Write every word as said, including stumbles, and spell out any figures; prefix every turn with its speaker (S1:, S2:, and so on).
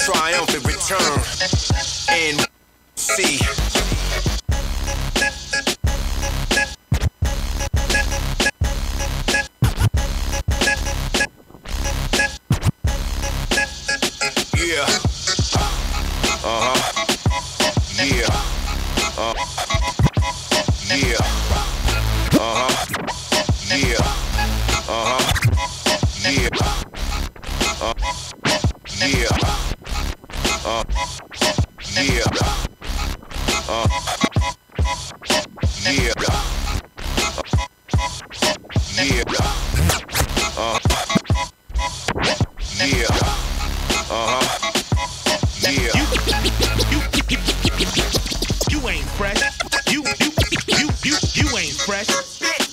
S1: triumphant return and see. Yeah. Uh-huh. Yeah. Uh. Yeah. Uh-huh. Yeah. Uh-huh. Yeah. Uh. Yeah. Uh. Yeah. Uh. Yeah. Yeah. Uh. Yeah. Uh-huh. Yeah.
S2: You, you, you, you ain't fresh. You, you, you, you, you ain't fresh.